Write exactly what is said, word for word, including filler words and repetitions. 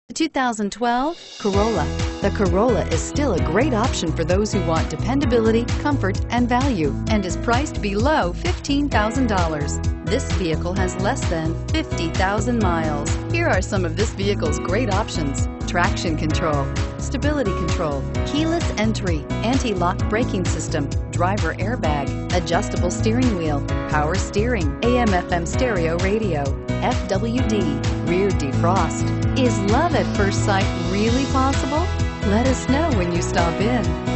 two thousand twelve Corolla. The Corolla is still a great option for those who want dependability, comfort, and value, and is priced below fifteen thousand dollars. This vehicle has less than fifty thousand miles. Here are some of this vehicle's great options: traction control, stability control, keyless entry, anti-lock braking system, driver airbag, adjustable steering wheel, power steering, A M F M stereo radio, F W D, rear defrost. Is love at first sight really possible? Let us know when you stop in.